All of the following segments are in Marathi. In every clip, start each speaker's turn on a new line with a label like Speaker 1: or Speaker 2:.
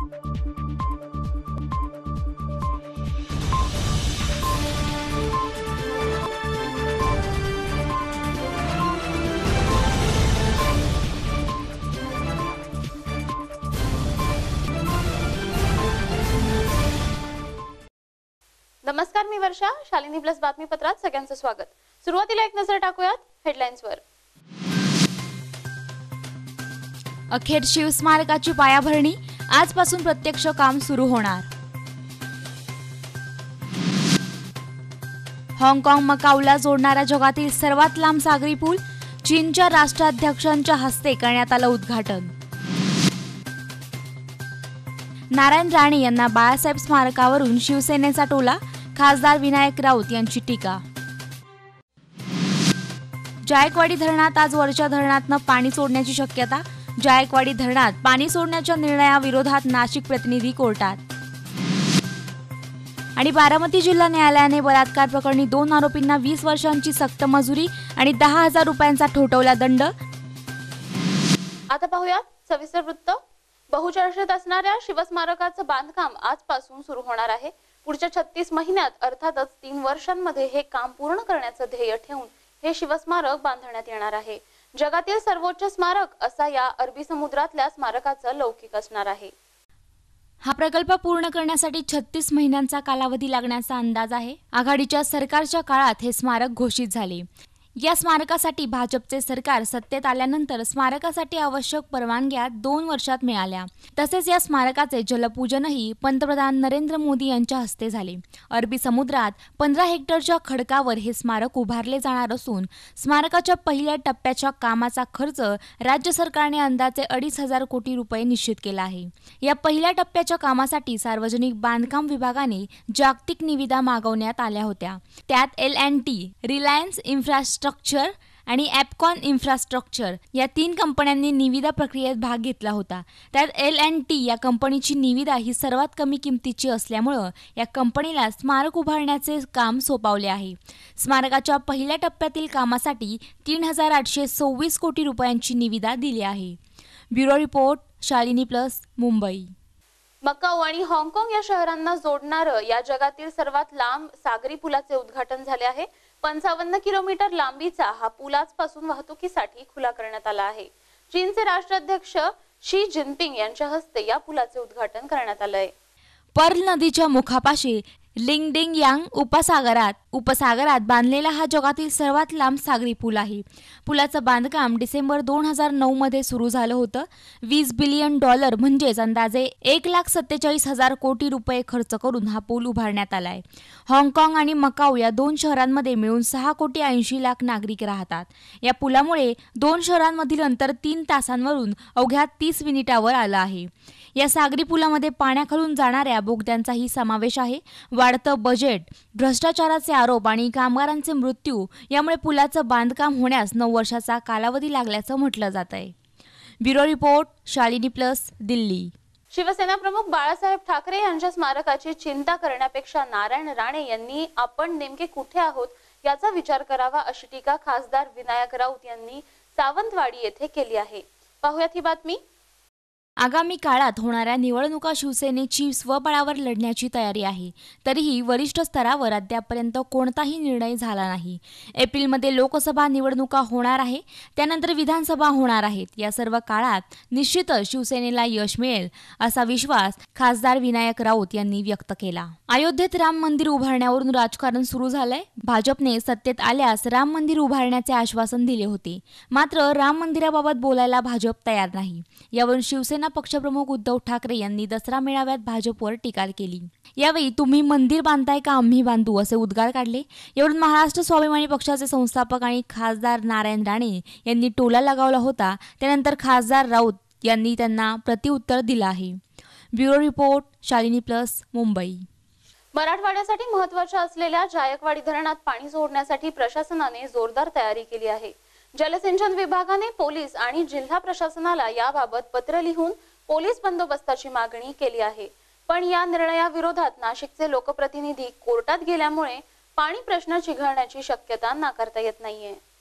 Speaker 1: नमस्कार, मी वर्षा. शालिनी प्लस बातमीपत्रात सगळ्यांचं स्वागत. सुरुवातीला एक नजर टाकूयात हेडलाईन्सवर.
Speaker 2: अखेर शिवस्मारकाची पायाभरणी, आजपासून प्रत्यक्ष काम सुरू होणार. हाँगकाँग मकाऊला जोडणारा जगातील सर्वात लांब सागरी पूल, चीनच्या राष्ट्राध्यक्षांच्या हस्ते करण्यात आलं उद्घाटन. नारायण राणे यांना बाळासाहेब स्मारकावरून शिवसेनेचा टोला, खासदार विनायक राऊत यांची टीका. जायकवाडी धरणात आज वरच्या धरणातनं पाणी सोडण्याची शक्यता, जायकवाडी धरणात पाणी सोडण्याच्या निर्णयाविरोधात नाशिक प्रतिनिधी कोर्टात. आणि बारामती जिल्हा न्यायालयाने बलात्कार प्रकरणी 2 आरोपींना 20 वर्षांची सक्त मजुरी आणि 10,000 रुपयांचा ठोठावला दंड.
Speaker 1: आता पाहूयात सविस्तर वृत्त. बहुचर्चित असणाऱ्या शिवस्मारकाचं बांधकाम आजपासून सुरू होणार आहे. पुढच्या 36 महिन्यात अर्थातच 3 वर्षांमध्ये हे काम पूर्ण करण्याचं ध्येय ठेवून हे शिवस्मारक बांधण्यात येणार आहे. जगातील सर्वोच्च स्मारक असा या अरबी समुद्रातल्या स्मारकाचं लौकिक असणार आहे.
Speaker 2: हा प्रकल्प पूर्ण करण्यासाठी 36 महिन्यांचा कालावधी लागण्याचा अंदाज आहे. आघाडीच्या सरकारच्या काळात हे स्मारक घोषित झाले. या स्मारकासाठी भाजपचे सरकार सत्तेत आल्यानंतर स्मारकासाठी आवश्यक परवानग्या 2 वर्षात मिळाल्या. तसेच या स्मारकाचे जलपूजनही पंतप्रधान नरेंद्र मोदी यांच्या हस्ते झाले. अरबी समुद्रात 15 हेक्टरच्या खडकावर हे स्मारक उभारले जाणार असून स्मारकाच्या पहिल्या टप्प्याच्या कामाचा खर्च राज्य सरकारने अंदाजे 2,500 कोटी रुपये निश्चित केला आहे. या पहिल्या टप्प्याच्या कामासाठी सार्वजनिक बांधकाम विभागाने जागतिक निविदा मागवण्यात आल्या होत्या. त्यात L&T, रिलायन्स इन्फ्रास्ट्रक्चर आणि ॲपकॉन इन्फ्रास्ट्रक्चर या 3 कंपन्यांनी निविदा प्रक्रियेत भाग घेतला होता. त्यात L&T या कंपनीची निविदा ही सर्वात कमी किमतीची असल्यामुळं या कंपनीला स्मारक उभारण्याचे काम सोपवले आहे. स्मारकाच्या पहिल्या टप्प्यातील कामासाठी 3,826 कोटी रुपयांची निविदा दिली आहे. Bureau report, Shalini plus, Mumbai.
Speaker 1: Macau आणि हाँगकाँग या शहरांना जोडणारं या जगातील सर्वात लांब सागरी पुलाचे उद्घाटन झाले आहे. 55 किलोमीटर लांबीचा हा पूल आजपासून वाहतुकीसाठी खुला करण्यात आला आहे. चीनचे राष्ट्राध्यक्ष शी जिनपिंग यांच्या हस्ते या पुलाचे उद्घाटन करण्यात आले आहे.
Speaker 2: पर्ल नदीच्या मुखापाशी लिंगडिंगयांग उपसागरात बांधलेला हा जगातील सर्वात लांब सागरी पूल आहे. पुलाचं बांधकाम डिसेंबर 2009 मध्ये सुरू झालं होतं. $20 बिलियन म्हणजेच अंदाजे 1,47,000 कोटी रुपये खर्च करून हा पूल उभारण्यात आलाय. हाँगकाँग आणि मकाऊ या 2 शहरांमध्ये मिळून 6,80,00,000 नागरिक राहतात. या पुलामुळे 2 शहरांमधील अंतर 3 तासांवरून अवघ्या 30 मिनिटावर आलं आहे. या सागरी पुलामध्ये पाण्याखालून जाणाऱ्या बोगद्यांचाही समावेश आहे. वाढतं बजेट, भ्रष्टाचाराचे आरोप आणि कामगारांचे मृत्यू यामुळे पुलाचं बांधकाम होण्यास 9 वर्षाचा कालावधी लागल्याचं म्हटलं जात आहे. Bureau report, Shalini plus, Delhi.
Speaker 1: Shiv Sena प्रमुख बाळासाहेब ठाकरे यांच्या स्मारकाची चिंता करण्यापेक्षा नारायण राणे यांनी आपण नेमके कुठे आहोत याचा विचार करावा, अशी टीका खासदार विनायक राऊत यांनी सावंतवाडी येथे केली आहे. पाहुयात ही बातमी.
Speaker 2: आगामी काळात होणाऱ्या निवडणुका शिवसेनेची स्वबळावर लढण्याची तयारी आहे. तरीही वरिष्ठ स्तरावर अद्यापपर्यंत कोणताही निर्णय झाला नाही. एप्रिलमध्ये लोकसभा निवडणुका होणार आहे, त्यानंतर विधानसभा होणार आहेत. या सर्व काळात निश्चितच शिवसेनेला यश मिळेल असा विश्वास खासदार विनायक राऊत यांनी व्यक्त केला. अयोध्येत राम मंदिर उभारण्यावरून राजकारण सुरू झालंय. भाजपने सत्तेत आल्यास राम मंदिर उभारण्याचे आश्वासन दिले होते. मात्र राम मंदिराबाबत बोलायला भाजप तयार नाही. यावरून शिवसेना पक्षप्रमुख उद्धव ठाकरे यांनी दसरा मेळाव्यात भाजपवर टीका केली. यावेळी तुम्ही मंदिर बांधताय का आम्ही बांधू असे उद्गार काढले. यावरून महाराष्ट्र स्वाभिमानी पक्षाचे संस्थापक आणि खासदार नारायण राणे यांनी टोला लगावला होता. त्यानंतर खासदार राऊत यांनी त्यांना प्रत्युत्तर दिलं आहे. Bureau report, Shalini plus, Mumbai.
Speaker 1: मराठवाड्यासाठी महत्त्वाच्या असलेल्या जायकवाडी धरणात पाणी सोडण्यासाठी प्रशासनाने जोरदार तयारी केली आहे. जलसिंचन विभागाने पोलीस आणि जिल्हा प्रशासनाला याबाबत पत्र लिहून पोलीस बंदोबस्ताची मागणी केली आहे. पण या निर्णयाविरोधात नाशिकचे लोकप्रतिनिधी कोर्टात गेल्यामुळे पाणी प्रश्न चिघळण्याची शक्यता नाकारता येत नाहीये.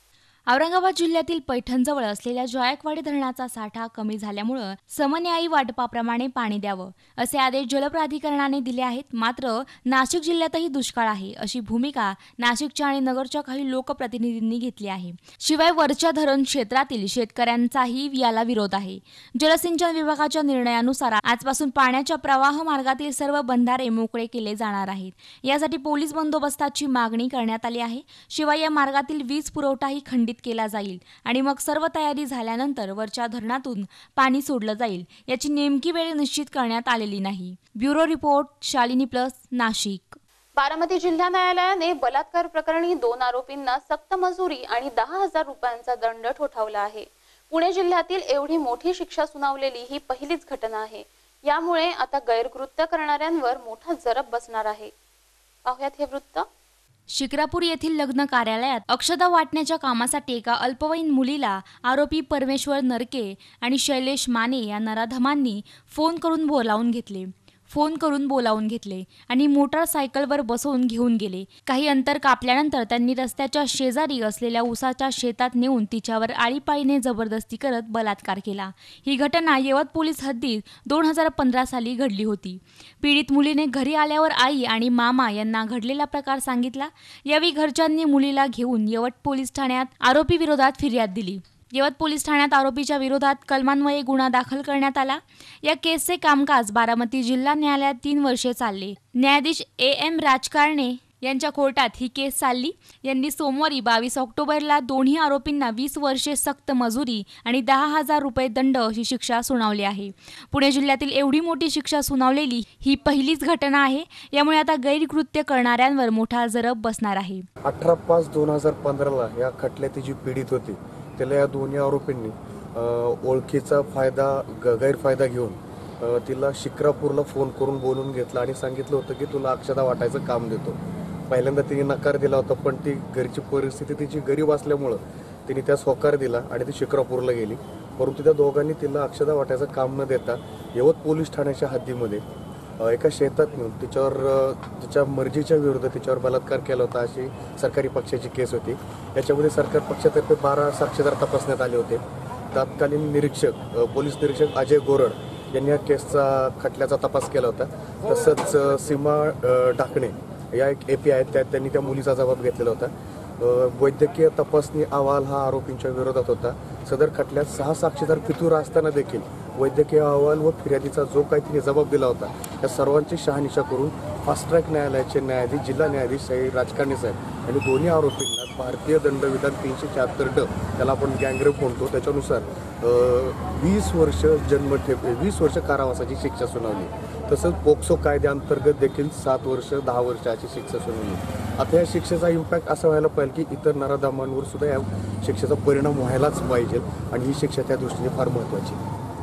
Speaker 2: औरंगाबाद जिल्ह्यातील पैठणजवळ असलेल्या जायकवाडी धरणाचा साठा कमी झाल्यामुळं समन्यायी वाटपाप्रमाणे पाणी द्यावं असे आदेश जलप्राधिकरणाने दिले आहेत. मात्र नाशिक जिल्ह्यातही दुष्काळ आहे अशी भूमिका नाशिकच्या आणि नगरच्या काही लोकप्रतिनिधींनी घेतली आहे. शिवाय वरच्या धरण क्षेत्रातील शेतकऱ्यांचाही याला विरोध आहे. जलसिंचन विभागाच्या निर्णयानुसार आजपासून पाण्याच्या प्रवाह मार्गातील सर्व बंधारे मोकळे केले जाणार आहेत. यासाठी पोलीस बंदोबस्ताची मागणी करण्यात आली आहे. शिवाय या मार्गातील वीज पुरवठाही खंडित केला जाईल आणि मग सर्व तयारी झाल्यानंतर वरच्या धरणातून पाणी सोडलं जाईल. याची नेमकी वेळ निश्चित करण्यात आलेली नाही. Bureau report, Shalini plus, Nashik.
Speaker 1: Baramati जिल्हा न्यायालयाने बलात्कार प्रकरणी 2 आरोपींना सक्त मजुरी आणि 10,000 रुपयांचा दंड ठोठावला आहे. पुणे जिल्ह्यातील एवढी मोठी शिक्षा सुनावलेली ही पहिलीच घटना आहे. यामुळे आता गैरकृत्य करणाऱ्यांवर मोठा जरब बसणार आहे. पाहुयात हे वृत्त.
Speaker 2: शिक्रापूर येथील लग्न कार्यालयात अक्षता वाटण्याच्या कामासाठी एका अल्पवयीन मुलीला आरोपी परमेश्वर नरके आणि शैलेश माने या नराधमांनी फोन करून बोलावून घेतले आणि मोटारसायकलवर बसवून घेऊन गेले. काही अंतर कापल्यानंतर त्यांनी रस्त्याच्या शेजारी असलेल्या उसाच्या शेतात नेऊन तिच्यावर आळीपाळीने जबरदस्ती करत बलात्कार केला. ही घटना यवत पोलीस हद्दीत 2015 साली घडली होती. पीडित मुलीने घरी आल्यावर आई आणि मामा यांना घडलेला प्रकार सांगितला. यावेळी घरच्यांनी मुलीला घेऊन यवत पोलीस ठाण्यात आरोपी विरोधात फिर्याद दिली. यवत पोलीस ठाण्यात आरोपीच्या विरोधात कलमान्वये गुन्हा दाखल करण्यात आला. या केसचे कामकाज बारामती जिल्हा न्यायालयात 3 वर्षे चालले. न्यायाधीश AM राजकारणे यांच्या कोर्टात ही केस चालली. यांनी सोमवारी 22 ऑक्टोबरला दोन्ही आरोपींना 20 वर्षे सक्त मजुरी आणि 10,000 रुपये दंड अशी शिक्षा सुनावली आहे. पुणे जिल्ह्यातील एवढी मोठी शिक्षा सुनावलेली ही पहिलीच घटना आहे. यामुळे आता गैरकृत्य करणाऱ्यांवर मोठा जरब बसणार आहे.
Speaker 3: 18/5/2015 या खटल्याची जी पीडित होती त्याला या दोन्ही आरोपींनी ओळखीचा गैरफायदा घेऊन तिला शिक्रापूरला फोन करून बोलून घेतला आणि सांगितलं होतं की तुला अक्षता वाटायचं काम देतो. पहिल्यांदा तिने नकार दिला होता, पण ती घरची परिस्थिती तिची गरीब असल्यामुळं तिने त्यास होकार दिला आणि ती शिक्रापूरला गेली. परंतु त्या दोघांनी तिला अक्षता वाटायचं काम न देता यवत पोलीस ठाण्याच्या हद्दीमध्ये एका शेतात नेऊन तिच्या मर्जीच्या विरुद्ध तिच्यावर बलात्कार केला होता अशी सरकारी पक्षाची केस होती. याच्यामध्ये सरकार पक्षातर्फे 12 साक्षीदार तपासण्यात आले होते. तत्कालीन पोलीस निरीक्षक अजय गोरड यांनी या केसचा खटल्याचा तपास केला होता. तसंच सीमा ढाकणे या एक AP आहेत, त्यांनी त्या मुलीचा जबाब घेतलेला होता. वैद्यकीय तपासणी अहवाल हा आरोपींच्या विरोधात होता. सदर खटल्यात 6 साक्षीदार फितूर असताना देखील वैद्यकीय अहवाल व फिर्यादीचा जो काही तिने जबाब दिला होता त्या सर्वांची शहानिशा करून फास्ट ट्रॅक न्यायालयाचे न्यायाधीश जिल्हा न्यायाधीश राजकारणी साहेब आणि दोन्ही आरोपींना भारतीय दंडविधान 374 त्याला आपण गँगरेप म्हणतो त्याच्यानुसार 20 वर्ष जन्मठेप 20 वर्ष कारावासाची शिक्षा सुनावली. तसंच पोक्सो कायद्याअंतर्गत देखील 7 वर्ष 10 वर्षाची शिक्षा सुनावली. आता या शिक्षेचा इम्पॅक्ट असा व्हायला पाहिजे की इतर नराधमांवर सुद्धा या शिक्षेचा परिणाम व्हायलाच पाहिजे आणि ही शिक्षा त्या दृष्टीने फार महत्त्वाची.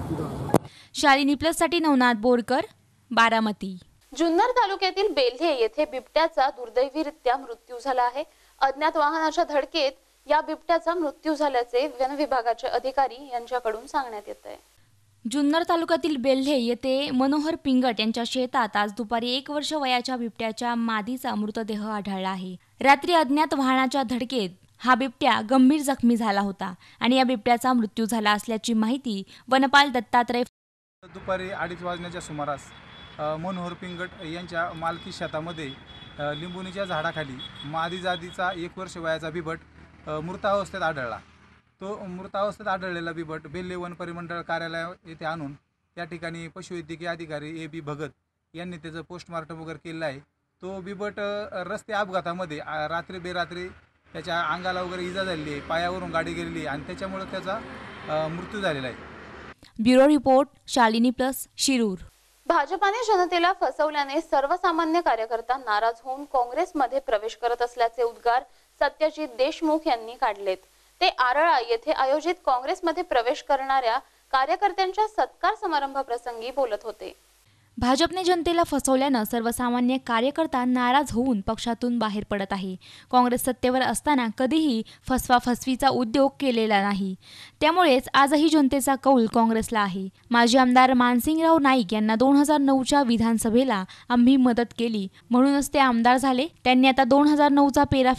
Speaker 2: शालिनी प्लस साठी नवनाथ बोरकर, बारामती.
Speaker 1: जुन्नर तालुक्यातील बेल्हे येथे बिबट्याचा दुर्दैवीरित्या मृत्यू झाला आहे. अज्ञात वाहनाच्या धडकेत या बिबट्याचा मृत्यू झाल्याचे वन विभागाचे अधिकारी यांच्याकडून सांगण्यात येत आहे.
Speaker 2: जुन्नर तालुक्यातील बेल्हे येथे मनोहर पिंगट यांच्या शेतात आज दुपारी 1 वर्ष वयाच्या बिबट्याच्या मादीचा मृतदेह आढळला आहे. रात्री अज्ञात वाहनाच्या धडकेत हा बिबट्या गंभीर जखमी झाला होता आणि या बिबट्याचा मृत्यू झाला असल्याची माहिती वनपाल दत्तात्रय.
Speaker 4: दुपारी 2:30 वाजण्याच्या सुमारास मनोहर पिंगट यांच्या मालकी शेतामध्ये लिंबुनीच्या झाडाखाली मादी जातीचा 1 वर्ष वयाचा बिबट मृतावस्थेत आढळला. तो मृतावस्थेत आढळलेला बिबट बेल्हे वन परिमंडळ कार्यालय येथे आणून त्या ठिकाणी पशुवैद्यकीय अधिकारी AB भगत यांनी त्याचं पोस्टमार्टम वगैरे केलेलं आहे. तो बिबट रस्ते अपघातामध्ये रात्री बेरात्री त्याच्या अंगाला वगैरे इजा झालेली आहे, पायावरून गाडी गेलेली आणि त्याच्यामुळे त्याचा मृत्यू झालेला आहे.
Speaker 2: Bureau report, Shalini plus, Shirur.
Speaker 1: भाजपाने जनतेला फसवल्याने सर्वसामान्य कार्यकर्ता नाराज होऊन काँग्रेसमध्ये प्रवेश करत असल्याचे उद्गार सत्यजित देशमुख यांनी काढलेत. ते आरळा येथे आयोजित काँग्रेसमध्ये प्रवेश करणाऱ्या कार्यकर्त्यांच्या सत्कार समारंभाप्रसंगी बोलत होते.
Speaker 2: भाजपने जनतेला फसवल्यानं सर्वसामान्य कार्यकर्ता नाराज होऊन पक्षातून बाहेर पडत आहे. काँग्रेस सत्तेवर असताना कधीही फसवाफसवीचा उद्योग केलेला नाही. त्यामुळेच आजही जनतेचा कौल काँग्रेसला आहे. माजी आमदार मानसिंगराव नाईक यांना 2009च्या विधानसभेला आम्ही मदत केली म्हणूनच ते आमदार झाले. त्यांनी आता 2009चा पेरा फेडावा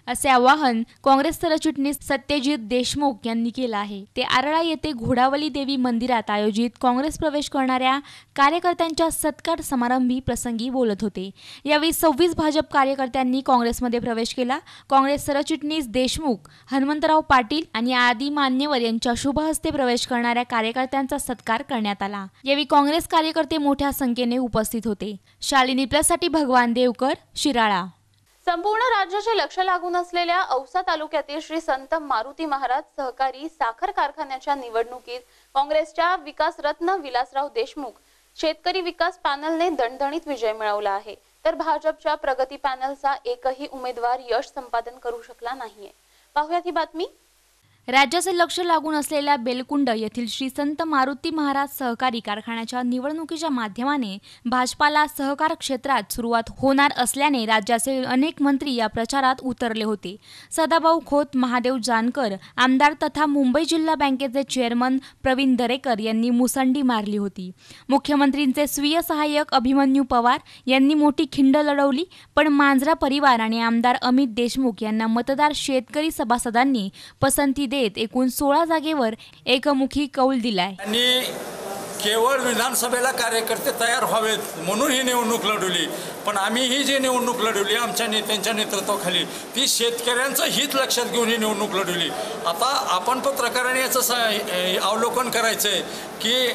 Speaker 2: असे आवाहन काँग्रेस सरचिटणीस सत्यजित देशमुख यांनी केलं आहे. ते आरळा येथे घोडावली देवी मंदिरात आयोजित काँग्रेस प्रवेश करणाऱ्या कार्यकर्त्यांच्या सत्कार समारंभी प्रसंगी बोलत होते. यावेळी 26 भाजप कार्यकर्त्यांनी काँग्रेसमध्ये प्रवेश केला. काँग्रेस सरचिटणीस देशमुख, हनुमंतराव पाटील आणि आदी मान्यवर यांच्या शुभ हस्ते प्रवेश करणाऱ्या कार्यकर्त्यांचा सत्कार करण्यात आला. यावेळी काँग्रेस कार्यकर्ते मोठ्या संख्येने उपस्थित होते. शालिनी प्लससाठी भगवान देवकर, शिराळा.
Speaker 1: संपूर्ण राज्याचे लक्ष लागून असलेल्या औसा तालुक्यातील श्री संत मारुती महाराज सहकारी साखर कारखान्याच्या निवडणुकीत काँग्रेसच्या विकासरत्न विलासराव देशमुख शेतकरी विकास पॅनलने दणदणीत विजय मिळवला आहे, तर भाजपच्या प्रगती पॅनलचा एकही उमेदवार यश संपादन करू शकला नाहीये. पाहूयात ही बातमी.
Speaker 2: राज्याचे लक्ष लागून असलेल्या बेलकुंड येथील श्री संत मारुती महाराज सहकारी कारखान्याच्या निवडणुकीच्या माध्यमाने भाजपाला सहकार क्षेत्रात सुरुवात होणार असल्याने राज्याचे अनेक मंत्री या प्रचारात उतरले होते. सदाभाऊ खोत, महादेव जानकर आमदार तथा मुंबई जिल्हा बँकेचे चेअरमन प्रवीण दरेकर यांनी मुसंडी मारली होती. मुख्यमंत्रींचे स्वीय सहाय्यक अभिमन्यू पवार यांनी मोठी खिंड लढवली, पण मांजरा परिवार आणि आमदार अमित देशमुख यांना मतदार शेतकरी सभासदांनी पसंती देत एकूण 16 जागेवर एकमुखी कौल दिलाय.
Speaker 5: आणि केवळ विधानसभेला कार्यकर्ते तयार व्हावेत म्हणून ही निवडणूक लढवली, पण आम्ही ही जी निवडणूक लढवली आमच्या नेत्यांच्या नेतृत्वाखाली ती शेतकऱ्यांचं हित लक्षात घेऊन ही निवडणूक लढवली. आता आपण पत्रकारांनी याचं अवलोकन करायचं आहे की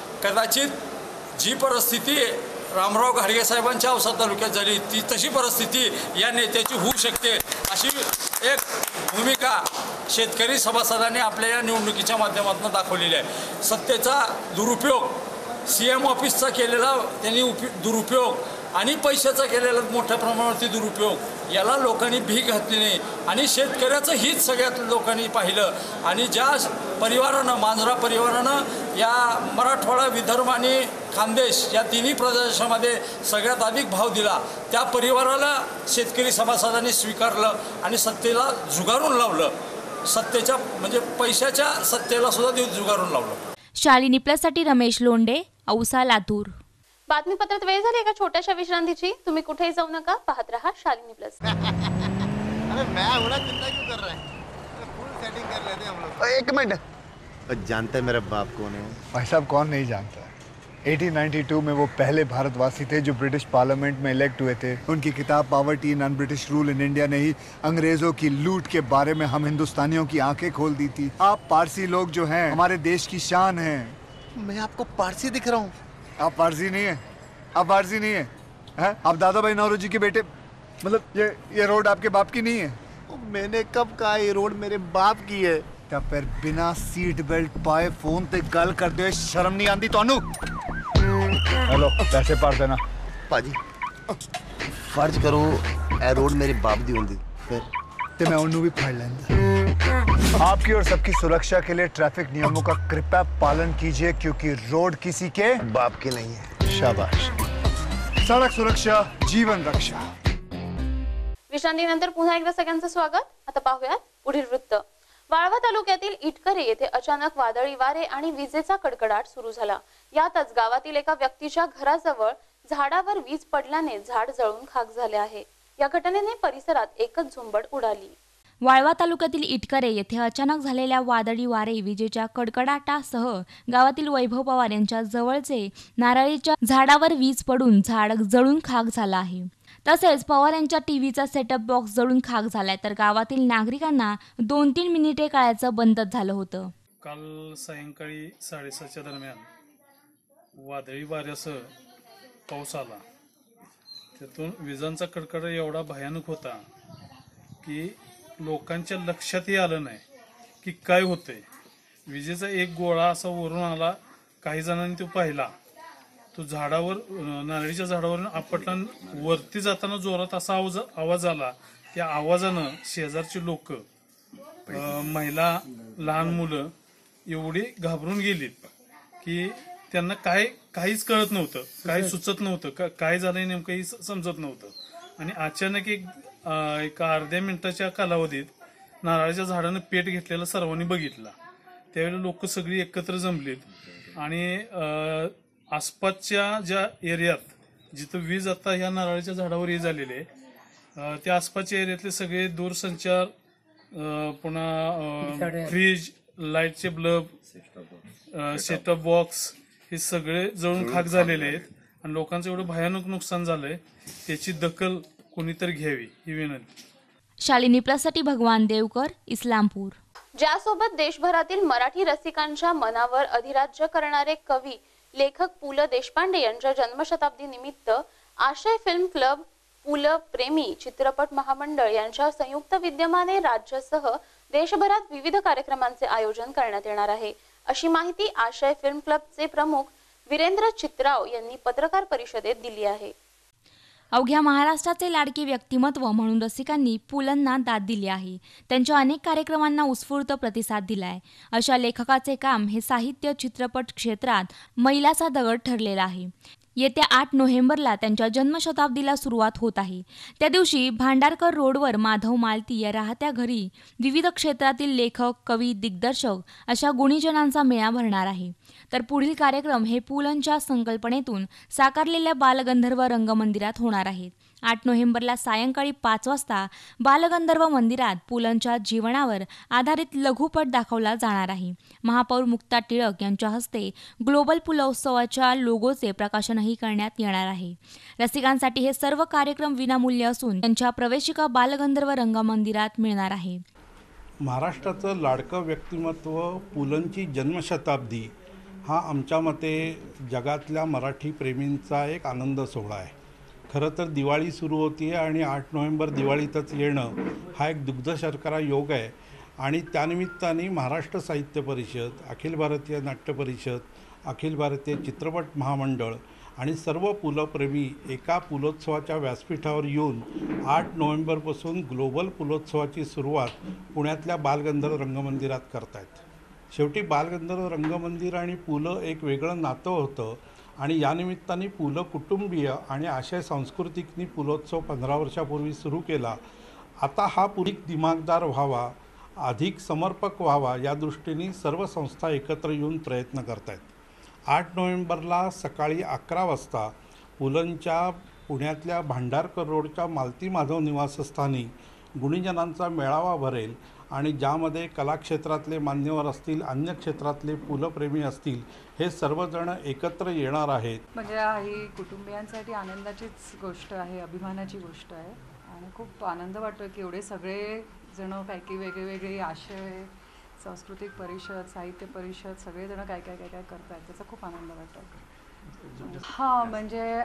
Speaker 5: कदाचित जी परिस्थिती रामराव घाडगे साहेबांच्या औसा तालुक्यात झाली ती तशी परिस्थिती या नेत्याची होऊ शकते, अशी एक भूमिका शेतकरी सभासदांनी आपल्या या निवडणुकीच्या माध्यमातून दाखवलेली आहे. सत्तेचा दुरुपयोग, CM ऑफिसचा केलेला त्यांनी दुरुपयोग आणि पैशाचा केलेला मोठ्या प्रमाणावरती दुरुपयोग याला लोकांनी भीक घातली नाही आणि शेतकऱ्याचं हित सगळ्यात लोकांनी पाहिलं. आणि ज्या परिवारानं, मांजरा परिवारानं या मराठवाडा, विदर्भ आणि खानदेश या तिन्ही प्रदेशामध्ये सगळ्यात अधिक भाव दिला, त्या परिवाराला शेतकरी सभासदांनी स्वीकारलं आणि सत्तेला झुगारून लावलं. सत्तेच्या म्हणजे पैशाच्या सत्तेला सुद्धा झुगारून लावलं.
Speaker 2: शालिनी प्लससाठी रमेश लोंढे, औसा, लातूर.
Speaker 1: बातमीपत्रात वेळ झाली एका छोट्याशा विश्रांतीची. तुम्ही कुठेही जाऊ नका, पाहत रहा शालिनी प्लस.
Speaker 6: अरे मैं होना चिंता क्यों कर रहा है? फुल सेटिंग कर लेते हैं हम लोग. एक मिनट. जानते मेरा बाप कौन है?
Speaker 7: भाई साहब कौन नहीं जानता. 1892 में वो पहले भारतवासी थे जो ब्रिटिश पार्लियामेंट में इलेक्ट हुए थे. उनकी किताब poverty in un British rule in India ने ही अंग्रेजों की लूट के बारे में हम हिंदुस्तानियों की आंखें खोल दी थी. आप पारसी लोग जो हैं हमारे देश की शान हैं.
Speaker 6: मैं आपको पारसी दिख रहा हूँ.
Speaker 7: आप पारसी नहीं है, आप पारसी नहीं है, आप दादा भाई नौरोजी के बेटे. मतलब ये रोड आपके बाप की नहीं है?
Speaker 6: मैंने कब कहा ये रोड मेरे बाप की है?
Speaker 7: तब फिर बिना सीट बेल्ट पाए फोन ते गल कर दे, शर्म नहीं आती तानू? हेलो, पैसे पार देना.
Speaker 6: पाजी फर्ज करो ए रोड मेरे बाप दी होंदी फिर
Speaker 7: ते मैं उन्नू भी फाड़ लेंदा. आपकी और सबकी सुरक्षा के लिए ट्रैफिक नियमों का कृपया पालन कीजिए, क्योंकि रोड किसी के
Speaker 6: बाप के नहीं है.
Speaker 7: शाबाश. सड़क सुरक्षा, जीवन रक्षा.
Speaker 1: विश्रांतीनंतर पुन्हा एकदा सगळ्यांचं स्वागत. आता पाहूयात पुढील वृत्त. वाळवा तालुक्यातील इटकरे येथे अचानक वादळी वारे आणि विजेचा कडकडाट सुरू झाला. यातच गावातील एका व्यक्तीच्या घराजवळ झाडावर वीज पडल्याने झाड जळून खाक झाले आहे. या घटनेने परिसरात एकच झुंबड उडाली.
Speaker 2: वाळवा तालुक्यातील इटकरे येथे अचानक झालेल्या वादळी वारे, विजेच्या कडकडाटासह गावातील वैभव पवार यांच्या जवळचे नारळीच्या झाडावर वीज पडून झाड जळून खाक झाला आहे. तसेच पवार यांच्या टीव्हीचा सेटअप बॉक्स जळून खाक झालाय, तर गावातील नागरिकांना 2-3 मिनिटे कळायचं बंदच झालं होतं.
Speaker 8: काल सायंकाळी 7:30च्या दरम्यान वादळी वाऱ्यासह पाऊस आला. त्यातून विजांचा कडकडाट एवढा भयानक होता की लोकांच्या लक्षातही आलं नाही की काय होतंय. विजेचा एक गोळा असा वरून आला, काही जणांनी तो पाहिला. तो झाडावर, नारळीच्या झाडावरून आपटला. वरती जाताना जोरात असा आवाज आला. त्या आवाजानं शेजारची लोक, महिला, लहान मुलं एवढी घाबरून गेलीत की त्यांना काहीच कळत नव्हतं, काही सुचत नव्हतं, काय झालंय नेमकंही समजत नव्हतं. आणि अचानक एक अर्ध्या मिनिटाच्या कालावधीत नारळाच्या झाडानं पेट घेतलेला सर्वांनी बघितला. त्यावेळेला लोक सगळी एकत्र जमलीत आणि आसपासच्या ज्या एरियात जिथं वीज आता ह्या नारळाच्या झाडावर हे झालेले आहे त्या आसपासच्या एरियातले सगळे दूरसंचार, पुन्हा फ्रीज, लाईटचे बल्ब, सेटअप बॉक्स हे सगळे जळून खाक झालेले आहेत आणि लोकांचं एवढं भयानक नुकसान झालंय, त्याची दखल कोणीतरी घ्यावी ही विनंती.
Speaker 2: शालिनी प्लससाठी भगवान देवकर, इस्लामपूर.
Speaker 1: ज्यासोबत देशभरातील मराठी रसिकांच्या मनावर अधिराज्य करणारे कवी लेखक पु ल देशपांडे यांच्या जन्मशताब्दी निमित्त आशय फिल्म क्लब, पु ल प्रेमी चित्रपट महामंडळ यांच्या संयुक्त विद्यमाने राज्यासह देशभरात विविध कार्यक्रमांचे आयोजन करण्यात येणार आहे, अशी माहिती आशय फिल्म क्लबचे प्रमुख वीरेंद्र चित्राव यांनी पत्रकार परिषदेत दिली आहे.
Speaker 2: अवघ्या महाराष्ट्राचे लाडके व्यक्तिमत्व म्हणून रसिकांनी पुलंना दाद दिली आहे. त्यांच्या अनेक कार्यक्रमांना उत्स्फूर्त प्रतिसाद दिलाय. अशा लेखकाचे काम हे साहित्य चित्रपट क्षेत्रात मैलाचा दगड ठरलेला आहे. येत्या 8 नोव्हेंबरला त्यांच्या जन्मशताब्दीला सुरुवात होत आहे. त्या दिवशी भांडारकर रोडवर माधव मालती या राहत्या घरी विविध क्षेत्रातील लेखक, कवी, दिग्दर्शक अशा गुणीजनांचा मेळा भरणार आहे. तर पुढील कार्यक्रम हे पुलंच्या संकल्पनेतून साकारलेल्या बालगंधर्व रंगमंदिरात होणार आहेत. 8 नोव्हेंबरला सायंकाळी 5 वाजता बालगंधर्व मंदिरात पुलंच्या जीवनावर आधारित लघुपट दाखवला जाणार आहे. महापौर मुक्ता टिळक यांच्या हस्ते ग्लोबल पुलोत्सवाच्या लोगोचे प्रकाशनही करण्यात येणार आहे. रसिकांसाठी हे सर्व कार्यक्रम विनामूल्य असून त्यांच्या प्रवेशिका बालगंधर्व रंगमंदिरात मिळणार आहे.
Speaker 9: महाराष्ट्राचं लाडकं व्यक्तिमत्व पुलंची जन्मशताब्दी हा आमच्या मते जगातल्या मराठी प्रेमींचा एक आनंद सोहळा आहे. खरं तर दिवाळी सुरू होती आहे आणि 8 नोव्हेंबर दिवाळीतच येणं हा एक दुग्ध शर्करा योग आहे आणि त्यानिमित्ताने महाराष्ट्र साहित्य परिषद, अखिल भारतीय नाट्य परिषद, अखिल भारतीय चित्रपट महामंडळ आणि सर्व पुलप्रेमी एका पुलोत्सवाच्या व्यासपीठावर येऊन 8 नोव्हेंबरपासून ग्लोबल पुलोत्सवाची सुरुवात पुण्यातल्या बालगंधर्व रंगमंदिरात करत आहेत. शेवटी बालगंधर्व रंगमंदिर आणि पुलं एक वेगळं नातं होतं आणि या निमित्ताने पुलं कुटुंबीय आणि आशय सांस्कृतिकनी पुलोत्सव 15 वर्षापूर्वी सुरू केला. आता हा अधिक दिमागदार व्हावा, अधिक समर्पक व्हावा या दृष्टीने सर्व संस्था एकत्र येऊन प्रयत्न करत आहेत. 8 नोव्हेंबरला सकाळी 11 वाजता पुलंच्या पुण्यातल्या भांडारकर रोडच्या मालती माधव निवासस्थानी गुणीजनांचा मेळावा भरेल आणि ज्यामध्ये कलाक्षेत्रातले मान्यवर असतील, अन्य क्षेत्रातले पुलप्रेमी असतील, हे सर्वजण एकत्र येणार आहेत.
Speaker 10: म्हणजे ही कुटुंबियांसाठी आनंदाचीच गोष्ट आहे, अभिमानाची गोष्ट आहे आणि खूप आनंद वाटतो की एवढे सगळे जण काही वेगळे आशय, सांस्कृतिक परिषद, साहित्य परिषद सगळेजण काय करतात, त्याचा खूप आनंद वाटतो. हां, म्हणजे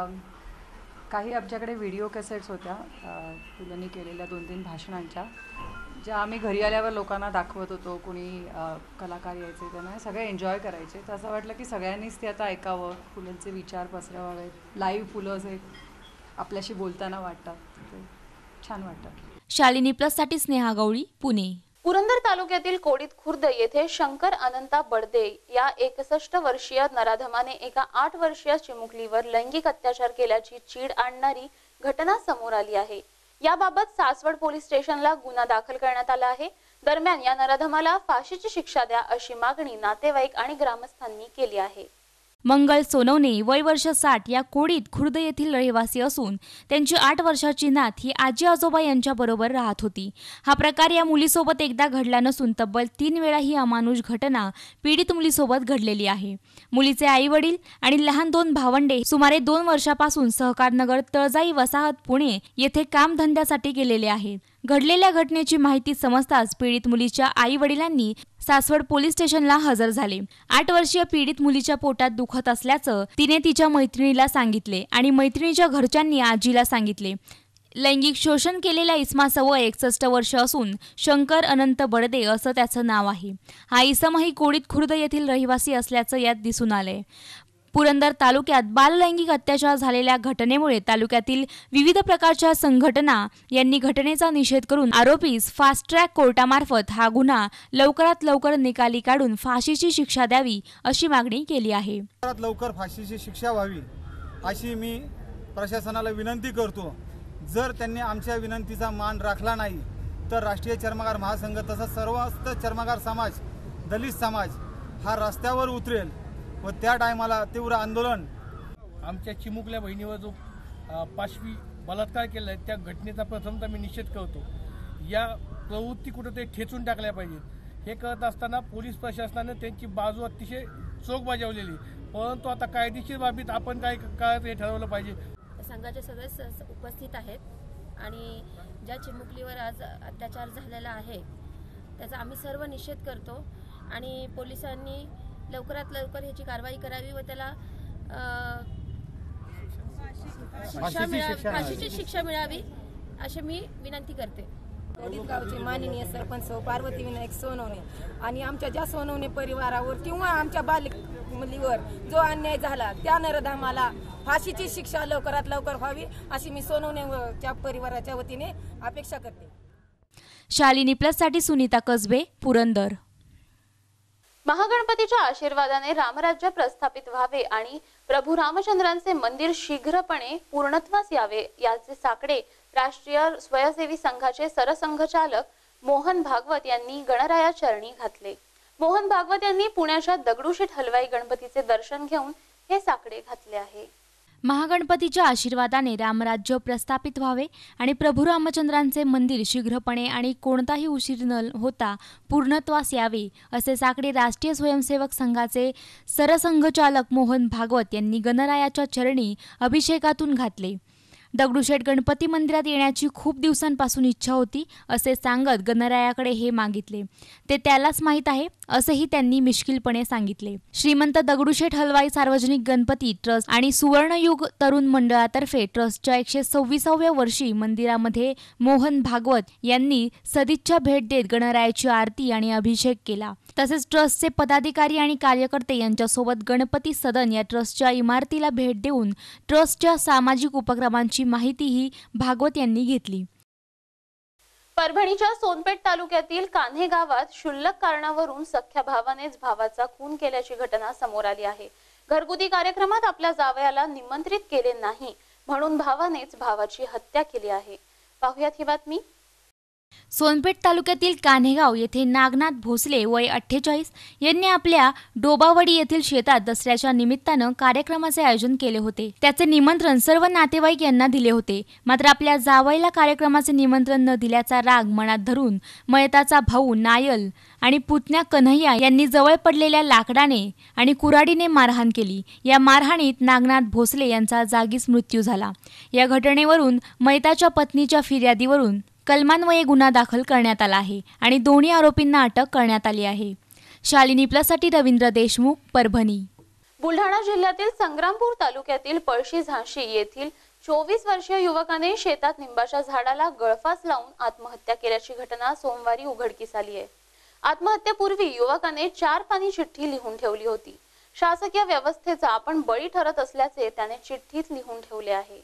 Speaker 10: काही आमच्याकडे व्हिडिओ कॅसेट्स होत्या पुलंनी केलेल्या 2-3 भाषणांच्या, ज्या आम्ही घरी आल्यावर लोकांना दाखवत होतो. कोणी कलाकार यायचे, त्यांना सगळे एन्जॉय करायचे. तर असं वाटलं की सगळ्यांनीच ते आता ऐकावं, पुलंचे विचार पसरवावेत. लाईव्ह पुलं जे आपल्याशी बोलताना वाटतात, ते छान वाटतं.
Speaker 2: शालिनी प्लससाठी स्नेहा गवळी, पुणे.
Speaker 1: पुरंदर तालुक्यातील कोडीत खुर्द येथे शंकर अनंता बडदे या 61 वर्षीय नराधमाने एका 8 वर्षीय चिमुकलीवर लैंगिक अत्याचार केल्याची चीड आणणारी घटना समोर आली आहे. याबाबत सासवड पोलीस स्टेशनला गुन्हा दाखल करण्यात आला आहे. दरम्यान या नराधमाला फाशीची शिक्षा द्या अशी मागणी नातेवाईक आणि ग्रामस्थांनी केली आहे.
Speaker 2: मंगल सोनवणे वय वर्ष 60 या कोडीत खुर्द येथील रहिवासी असून त्यांची 8 वर्षाची नात ही आजी आजोबा यांच्याबरोबर राहत होती. हा प्रकार या मुलीसोबत एकदा घडला नसून तब्बल 3 वेळा ही अमानुष घटना पीडित मुलीसोबत घडलेली आहे. मुलीचे आई वडील आणि लहान 2 भावंडे सुमारे 2 वर्षापासून सहकारनगर तळजाई वसाहत पुणे येथे कामधंद्यासाठी गेलेले आहेत. घडलेल्या घटनेची माहिती समजताच पीडित मुलीच्या आई वडिलांनी सासवड पोलीस स्टेशनला हजर झाले. 8 वर्षीय पीडित मुलीच्या पोटात दुखत असल्याचं तिने तिच्या मैत्रिणीला सांगितले आणि मैत्रिणीच्या घरच्यांनी आजीला सांगितले. लैंगिक शोषण केलेल्या इसमाचं वय 61 वर्ष असून शंकर अनंत बडदे असं त्याचं नाव आहे. हा इसमही कोडीत खुर्द येथील रहिवासी असल्याचं यात दिसून आलंय. पुरंदर तालुक्यात बाललैंगिक अत्याचार झालेल्या घटनेमुळे तालुक्यातील विविध प्रकारच्या संघटना यांनी घटनेचा निषेध करून आरोपीस फास्ट ट्रॅक कोर्टामार्फत हा गुन्हा लवकरात लवकर निकाली काढून फाशीची शिक्षा द्यावी अशी मागणी केली आहे.
Speaker 11: लवकर फाशीची शिक्षा व्हावी अशी मी प्रशासनाला विनंती करतो. जर त्यांनी आमच्या विनंतीचा मान राखला नाही तर राष्ट्रीय चर्मकार महासंघ तसंच सर्व चर्मकार समाज, दलित समाज हा रस्त्यावर उतरेल व त्या टायमाला तीव्र आंदोलन.
Speaker 12: आमच्या चिमुकल्या बहिणीवर जो पाशवी बलात्कार केला आहे त्या घटनेचा प्रथमतः मी निषेध करतो. या प्रवृत्ती कुठंतरी ठेचून टाकल्या पाहिजेत. हे करत असताना पोलीस प्रशासनाने त्यांची बाजू अतिशय चोख बजावलेली, परंतु आता कायदेशीर बाबतीत आपण काय हे ठरवलं पाहिजे.
Speaker 13: संघाचे सदस्य उपस्थित आहेत आणि ज्या चिमुकलीवर आज अत्याचार झालेला आहे त्याचा आम्ही सर्व निषेध करतो आणि पोलिसांनी लवकरात लवकर ह्याची कारवाई करावी व त्याला फाशीची शिक्षा मिळावी अशी मी विनंती करते.
Speaker 14: गावचे माननीय सरपंच पार्वती विनायक सोनवणे आणि आमच्या ज्या सोनवणे परिवारावर किंवा आमच्या मुलीवर जो अन्याय झाला त्या नरधामाला फाशीची शिक्षा लवकरात लवकर व्हावी अशी मी सोनवणेच्या परिवाराच्या वतीने अपेक्षा करते.
Speaker 2: शालिनी प्लससाठी सुनीता कसबे, पुरंदर.
Speaker 1: महागणपतीच्या आशीर्वादाने रामराज्य प्रस्थापित व्हावे आणि प्रभू रामचंद्रांचे मंदिर शीघ्रपणे पूर्णत्वास यावे याचे साकडे राष्ट्रीय स्वयंसेवी संघाचे सरसंघचालक मोहन भागवत यांनी गणराया चरणी घातले. मोहन भागवत यांनी पुण्याच्या दगडूशेठ हलवाई गणपतीचे दर्शन घेऊन हे साकडे घातले आहे.
Speaker 2: महागणपतीच्या आशीर्वादाने रामराज्य प्रस्थापित व्हावे आणि प्रभू रामचंद्रांचे मंदिर शीघ्रपणे आणि कोणताही उशीर न होता पूर्णत्वास यावे असे साकडे राष्ट्रीय स्वयंसेवक संघाचे सरसंघचालक मोहन भागवत यांनी गणरायाच्या चरणी अभिषेकातून घातले. दगडूशेठ गणपती मंदिरात येण्याची खूप दिवसांपासून इच्छा होती असे सांगत गणरायाकडे हे मागितले. ते त्यालाच माहीत आहे असेही त्यांनी मिश्किलपणे सांगितले. श्रीमंत दगडूशेठ हलवाई सार्वजनिक गणपती ट्रस्ट आणि सुवर्णयुग तरुण मंडळातर्फे ट्रस्टच्या 126व्या वर्षी मंदिरामध्ये मोहन भागवत यांनी सदिच्छा भेट देत गणरायाची आरती आणि अभिषेक केला. तसेच ट्रस्टचे पदाधिकारी आणि कार्यकर्ते यांच्यासोबत गणपती सदन या ट्रस्टच्या इमारतीला भेट देऊन ट्रस्टच्या सामाजिक उपक्रमांची माहितीही भागवत यांनी घेतली.
Speaker 1: परभणीच्या सोनपेठ तालुक्यातील कान्हे गावात क्षुल्लक कारणावरून सख्या भावानेच भावाचा खून केल्याची घटना समोर आली आहे. घरगुती कार्यक्रमात आपल्या जावयाला निमंत्रित केले नाही म्हणून भावानेच भावाची हत्या केली आहे. पाहुयात ही बातमी.
Speaker 2: सोनपेठ तालुक्यातील कान्हेगाव येथे नागनाथ भोसले वय 48 यांनी आपल्या डोबावडी येथील शेतात दसऱ्याच्या निमित्तानं कार्यक्रमाचे आयोजन केले होते. त्याचे निमंत्रण सर्व नातेवाईक यांना दिले होते. मात्र आपल्या जावयाला कार्यक्रमाचे निमंत्रण न दिल्याचा राग मनात धरून मयताचा भाऊ नायल आणि पुतण्या कन्हैया यांनी जवळ पडलेल्या लाकडाने आणि कुऱ्हाडीने मारहाण केली. या मारहाणीत नागनाथ भोसले यांचा जागीच मृत्यू झाला. या घटनेवरून मयताच्या पत्नीच्या फिर्यादीवरून कलमान्वये गुन्हा दाखल करण्यात आला आहे आणि दोन्ही आरोपींना अटक करण्यात आली आहे. शालिनी प्लससाठी रवींद्र देशमुख, परभणी.
Speaker 1: बुलढाणा जिल्ह्यातील संग्रामपूर तालुक्यातील पळशी झांशी येथील 24 वर्षीय युवकाने शेतात निंबाच्या झाडाला गळफास लावून आत्महत्या केल्याची घटना सोमवारी उघडकीस आली आहे. आत्महत्येपूर्वी युवकाने 4 पानी चिठ्ठी लिहून ठेवली होती. शासकीय व्यवस्थेचा आपण बळी ठरत असल्याचे त्याने चिठ्ठीत लिहून ठेवले आहे.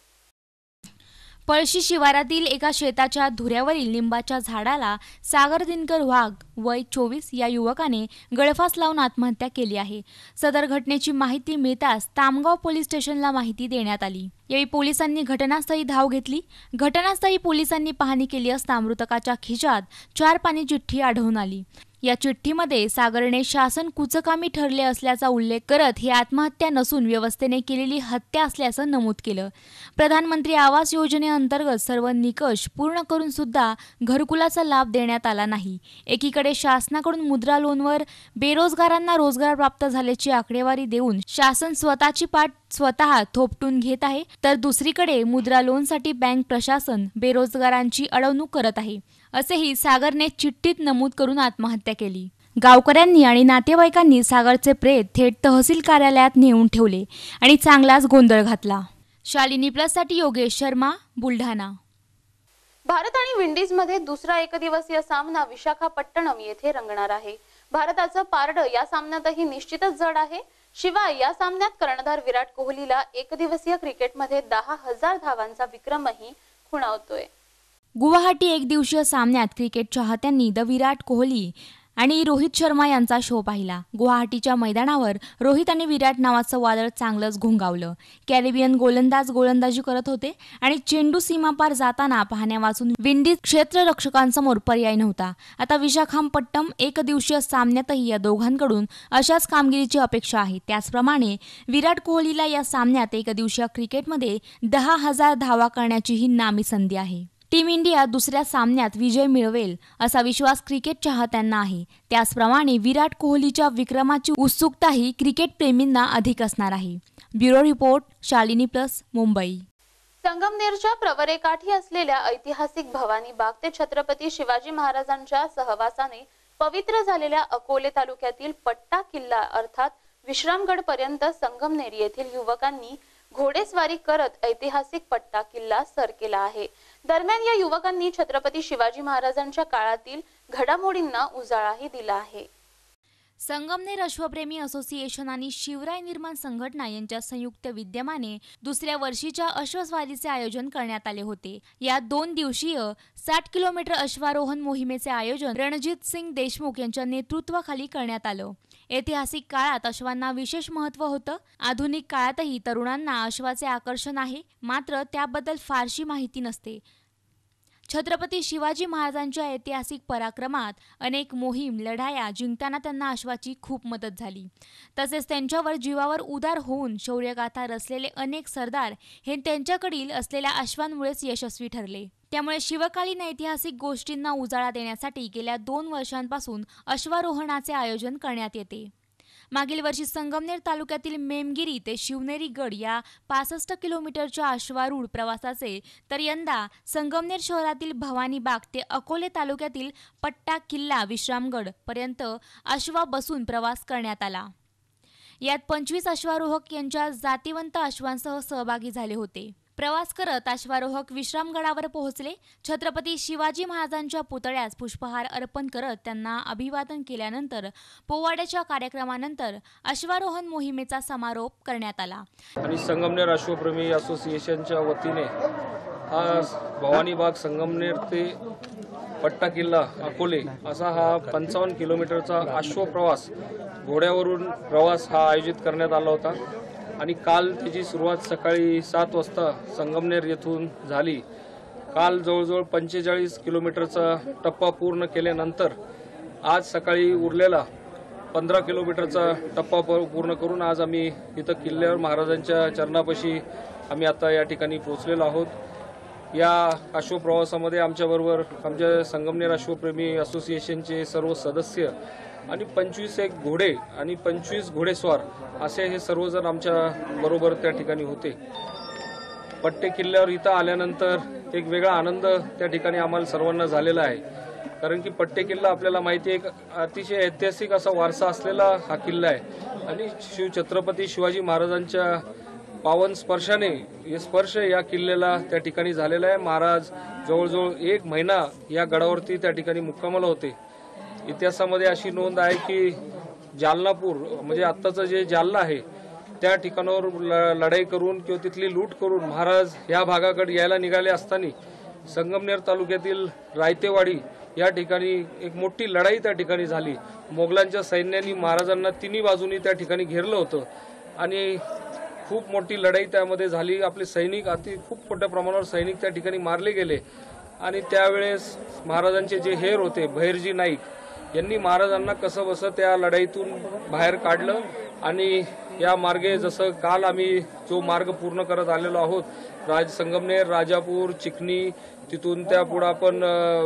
Speaker 2: पळशी शिवारातील एका शेताच्या धुऱ्यावरील लिंबाच्या झाडाला सागर दिनकर वाघ वय 24 या युवकाने गळफास लावून आत्महत्या केली आहे. सदर घटनेची माहिती मिळताच तामगाव पोलीस स्टेशनला माहिती देण्यात आली. यावेळी पोलिसांनी घटनास्थळी धाव घेतली. घटनास्थळी पोलिसांनी पाहणी केली असता मृतकाच्या खिशात 4 पानी चिठ्ठी आढळून आली. या चिठ्ठीमध्ये सागरने शासन कुचकामी ठरले असल्याचा उल्लेख करत ही आत्महत्या नसून व्यवस्थेने केलेली हत्या असल्याचं नमूद केलं. प्रधानमंत्री आवास योजनेअंतर्गत सर्व निकष पूर्ण करून सुद्धा घरकुलाचा लाभ देण्यात आला नाही. एकीकडे शासनाकडून मुद्रा लोनवर बेरोजगारांना रोजगार प्राप्त झाल्याची आकडेवारी देऊन शासन स्वतःची पाठ स्वतः थोपटून घेत आहे, तर दुसरीकडे मुद्रा लोनसाठी बँक प्रशासन बेरोजगारांची अडवणूक करत आहे असेही सागरने चिठ्ठीत नमूद करून आत्महत्या केली. गावकऱ्यांनी आणि नातेवाईकांनी सागरचे प्रेत थेट तहसील कार्यालयात नेऊन ठेवले आणि चांगलाच गोंधळ घातला. शालिनी प्लससाठी योगेश शर्मा, बुलढाणा.
Speaker 1: भारत आणि विंडीजमध्ये दुसरा एकदिवसीय सामना विशाखापट्टणम येथे रंगणार आहे. भारताचं पारडं या सामन्यातही निश्चितच जड आहे. शिवाय या सामन्यात कर्णधार विराट कोहलीला एकदिवसीय क्रिकेटमध्ये 10,000 धावांचा विक्रमही खुणावतोय.
Speaker 2: गुवाहाटी एकदिवसीय सामन्यात क्रिकेट चाहत्यांनी विराट कोहली आणि रोहित शर्मा यांचा शो पाहिला. गुवाहाटीच्या मैदानावर रोहित आणि विराट नावाचं वादळ चांगलंच घोंगावलं. कॅरेबियन गोलंदाज गोलंदाजी करत होते आणि चेंडू सीमापार जाताना पाहण्यावाचून विंडीज क्षेत्ररक्षकांसमोर पर्याय नव्हता. आता विशाखापट्टणम एकदिवसीय सामन्यातही या दोघांकडून अशाच कामगिरीची अपेक्षा आहे. त्याचप्रमाणे विराट कोहलीला या सामन्यात एकदिवसीय क्रिकेटमध्ये 10,000 धावा करण्याचीही नामी संधी आहे. टीम इंडिया दुसऱ्या सामन्यात विजय मिळवेल असा विश्वास क्रिकेट चाहत्यांना आहे. त्याचप्रमाणे विराट कोहलीच्या विक्रमाची उत्सुकताही क्रिकेट प्रेमींना अधिक असणार आहे. Bureau report, Shalini plus, Mumbai.
Speaker 1: संगमनेरच्या प्रवरेकाठी असलेल्या ऐतिहासिक भवानी बाग ते छत्रपती शिवाजी महाराजांच्या सहवासाने पवित्र झालेल्या अकोले तालुक्यातील पट्टा किल्ला अर्थात विश्रामगड पर्यंत संगमनेर येथील युवकांनी घोडेस्वारी करत ऐतिहासिक पट्टा किल्ला सर केला आहे. दरम्यान या युवकांनी छत्रपती शिवाजी महाराजांच्या काळातील घडामोडींना उजाळाही दिला आहे.
Speaker 2: संगमनेर अश्वप्रेमी असोसिएशन आणि शिवराय निर्माण संघटना यांच्या संयुक्त विद्यमाने दुसऱ्या वर्षीच्या अश्वस्वारीचे आयोजन करण्यात आले होते. या 2 दिवसीय 60 किलोमीटर अश्वारोहण मोहिमेचे आयोजन रणजित सिंग देशमुख यांच्या नेतृत्वाखाली करण्यात आलं. ऐतिहासिक काळात अश्वांना विशेष महत्त्व होतं. आधुनिक काळातही तरुणांना अश्वाचे आकर्षण आहे, मात्र त्याबद्दल फारशी माहिती नसते. छत्रपती शिवाजी महाराजांच्या ऐतिहासिक पराक्रमात अनेक मोहीम लढाया जिंकताना त्यांना अश्वाची खूप मदत झाली. तसेच त्यांच्यावर जीवावर उदार होऊन शौर्यगाथा रचलेले अनेक सरदार हे त्यांच्याकडील असलेल्या अश्वांमुळेच यशस्वी ठरले. त्यामुळे शिवकालीन ऐतिहासिक गोष्टींना उजाळा देण्यासाठी गेल्या 2 वर्षांपासून अश्वारोहणाचे आयोजन करण्यात येते. मागील वर्षी संगमनेर तालुक्यातील मेमगिरी ते शिवनेरी गड या 65 किलोमीटरच्या अश्वारूढ प्रवासाचे तर यंदा संगमनेर शहरातील भवानी बाग ते अकोले तालुक्यातील पट्टा किल्ला विश्रामगड पर्यंत अश्वा बसून प्रवास करण्यात आला. यात 25 अश्वारोहक यांच्या जातिवंत अश्वांसह सहभागी झाले होते. प्रवास करत अश्वारोहक विश्रामगडावर पोहोचले. छत्रपती शिवाजी महाराजांच्या पुतळ्यास पुष्पहार अर्पण करत त्यांना अभिवादन केल्यानंतर पोवाड्याच्या कार्यक्रमानंतर अश्वारोहण मोहिमेचा समारोप करण्यात आला.
Speaker 15: आणि संगमनेर अश्वप्रेमी असोसिएशनच्या वतीने हा भवानी बाग संगमनेर ते पट्टा किल्ला अकोले असा हा 55 किलोमीटरचा अश्वप्रवास घोड्यावरून प्रवास हा आयोजित करण्यात आला होता. आणि काल त्याची सुरुवात सकाळी 7 वाजता संगमनेर येथून झाली. काल जवळजवळ 45 किलोमीटरचा टप्पा पूर्ण केल्यानंतर आज सकाळी उरलेला 15 किलोमीटरचा टप्पा पूर्ण करून आज आम्ही इथं किल्ल्यावर महाराजांच्या चरणापाशी आम्ही आता या ठिकाणी पोहोचलेलो आहोत. या अश्वप्रवासामध्ये आमच्याबरोबर आमच्या संगमनेर अश्वप्रेमी असोसिएशनचे सर्व सदस्य आणि 25 घोडे आणि 25 घोडेस्वार असे हे सर्वजण आमच्या बरोबर त्या ठिकाणी होते. पट्टे किल्ल्यावर इथं आल्यानंतर एक वेगळा आनंद त्या ठिकाणी आम्हाला सर्वांना झालेला आहे. कारण की पट्टे किल्ला आपल्याला माहिती आहे, एक अतिशय ऐतिहासिक असा वारसा असलेला हा किल्ला आहे. आणि छत्रपती शिवाजी महाराजांच्या पावन स्पर्शाने हे स्पर्श या किल्ल्याला त्या ठिकाणी झालेला आहे. महाराज जवळजवळ 1 महिना या गडावरती त्या ठिकाणी मुक्कामाला होते. इतिहासामध्ये अशी नोंद आहे की जालनापूर म्हणजे आत्ताचं जे जालना आहे त्या ठिकाणावर लढाई करून किंवा तिथली लूट करून महाराज या भागाकडे यायला निघाले असताना संगमनेर तालुक्यातील रायतेवाडी या ठिकाणी एक मोठी लढाई त्या ठिकाणी झाली. मोगलांच्या सैन्याने महाराजांना तिन्ही बाजूनी त्या ठिकाणी घेरलं होतं आणि खूप मोठी लढाई त्यामध्ये झाली. आपले सैनिक खूप मोठ्या प्रमाणावर सैनिक त्या ठिकाणी मारले गेले. आणि त्यावेळेस महाराजांचे जे हेर होते भैरजी नाईक यांनी महाराजांना कसं बसं त्या लढाईतून बाहेर काढलं. आणि या मार्गे जसं काल आम्ही जो मार्ग पूर्ण करत आलेलो आहोत संगमनेर, राजापूर, चिखनी, तिथून त्या पुढं आपण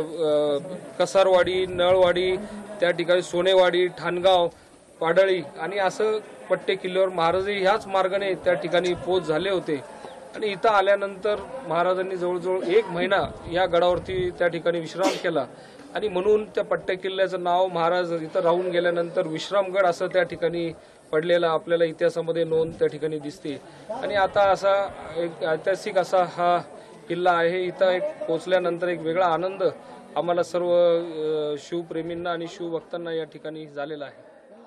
Speaker 15: कसारवाडी, नळवाडी, त्या ठिकाणी सोनेवाडी, ठाणगाव, पाडळी आणि असं पट्टे किल्ल्यावर महाराजही ह्याच मार्गाने त्या ठिकाणी पोच झाले होते. आणि इथं आल्यानंतर महाराजांनी जवळजवळ 1 महिना या गडावरती त्या ठिकाणी विश्राम केला. आणि म्हणून त्या पट्टे किल्ल्याचं नाव महाराज इथं राहून गेल्यानंतर विश्रामगड असं त्या ठिकाणी पडलेला आपल्याला इतिहासामध्ये नोंद त्या ठिकाणी दिसते. आणि आता असा एक ऐतिहासिक असा हा किल्ला आहे. इथं एक पोचल्यानंतर एक वेगळा आनंद आम्हाला सर्व शिवप्रेमींना आणि शिवभक्तांना या ठिकाणी झालेला आहे.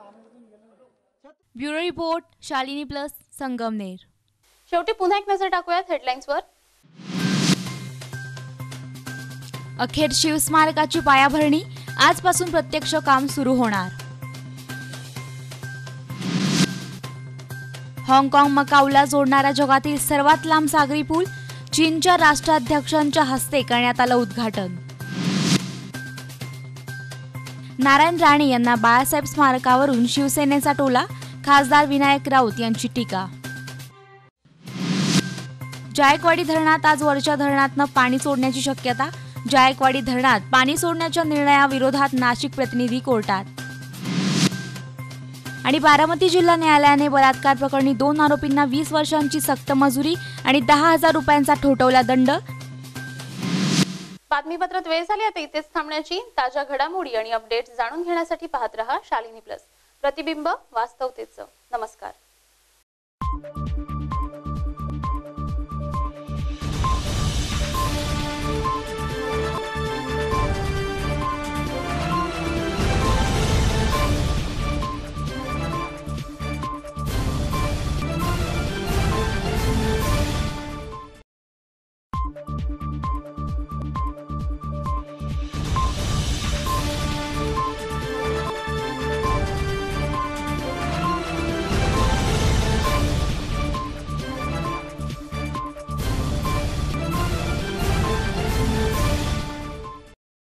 Speaker 2: Bureau report, Shalini plus, Sangamner.
Speaker 1: शेवटी पुन्हा एक नजर टाकूयात हेडलाईन्सवर.
Speaker 2: अखेर शिवस्मारकाची पायाभरणी. आजपासून प्रत्यक्ष काम सुरू होणार. हाँगकाँग मकाऊला जोडणारा जगातील सर्वात लांब सागरी पूल चीनच्या राष्ट्राध्यक्षांच्या हस्ते करण्यात आलं उद्घाटन. नारायण राणे यांना बाळासाहेब स्मारकावरून शिवसेनेचा टोला, खासदार विनायक राऊत यांची टीका. जायकवाडी धरणात आज वरच्या धरणातनं पाणी सोडण्याची शक्यता. जायकवाडी धरणात पाणी सोडण्याच्या निर्णयाविरोधात नाशिक प्रतिनिधी कोर्टात. आणि बारामती जिल्हा न्यायालयाने बलात्कार प्रकरणी 2 आरोपींना 20 वर्षांची सक्त मजुरी आणि 10,000 रुपयांचा ठोठावला दंड.
Speaker 1: बातमीपत्रात वेळ झाली आता इथेच थांबण्याची. ताज्या घडामोडी आणि अपडेट्स जाणून घेण्यासाठी पाहत रहा शालिनी प्लस, प्रतिबिंब वास्तवतेचं. नमस्कार.